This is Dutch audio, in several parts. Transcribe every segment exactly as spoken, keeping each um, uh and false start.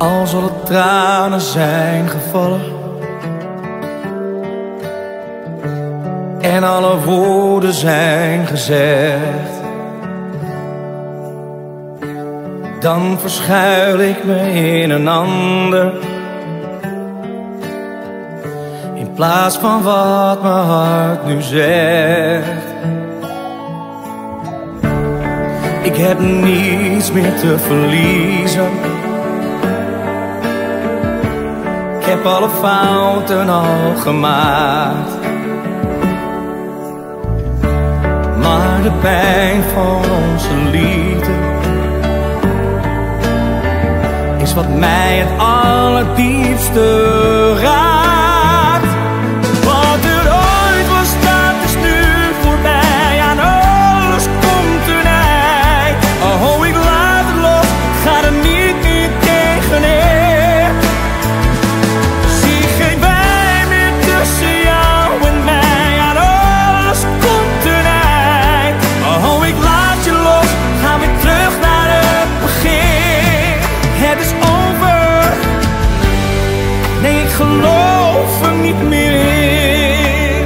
Als alle tranen zijn gevallen en alle woorden zijn gezegd, dan verschuil ik me in een ander, in plaats van wat mijn hart nu zegt. Ik heb niets meer te verliezen, ik heb alle fouten al gemaakt. Maar de pijn van onze liefde is wat mij het allerdiepste raakt. Wat er ooit was, dat is nu voorbij. Aan alles komt een eind. Oh, ik laat het los, ga er niet meer tegenin. Zie geen wij meer tussen jou en mij. Aan alles komt een eind. Oh, ik laat je los, ga weer terug naar het begin. Het is over, nee, ik geloof er niet meer in.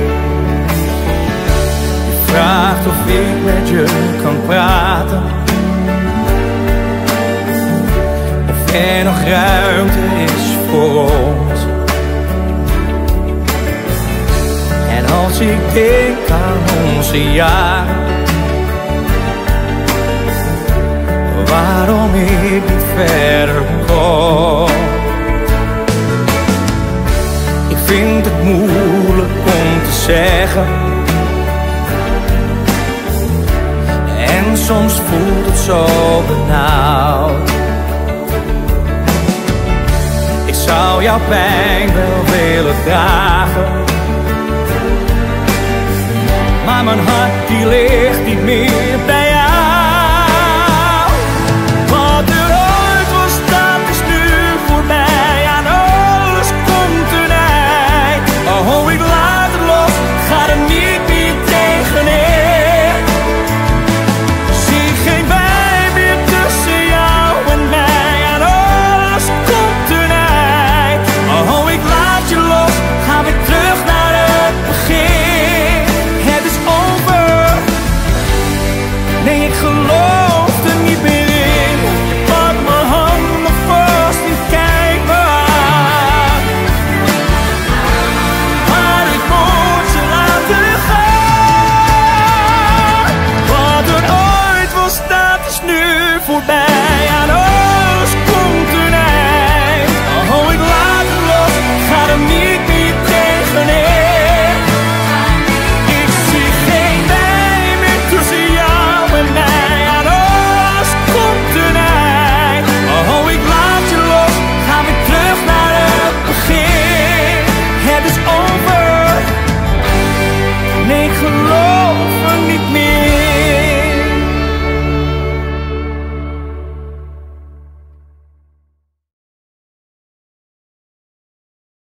Je vraagt of ik met je kan praten, of er nog ruimte is voor ons. En als ik denk aan onze jaren, waarom ik niet verder kom. Ik vind het moeilijk om te zeggen, en soms voelt het zo benauwd. Ik zou jouw pijn wel willen dragen, maar mijn hart die ligt niet meer bij jou. Oh, ik laat het los, ga er niet meer tegenin. Zie geen wij meer tussen jou en mij. Aan alles komt een eind. Oh, ik laat je los, ga weer terug naar het begin. Het is over, nee, ik geloof er niet meer in. Pak mijn hand nog vast en kijk me aan. Voorbij, aan alles komt een eind. Oh, ik laat het los, ga er niet meer tegenin. Ik zie geen wij meer tussen jou en mij. Aan alles komt een eind. Oh, ik laat je los, ga weer terug naar het begin. Het is over, nee, ik geloof er niet meer.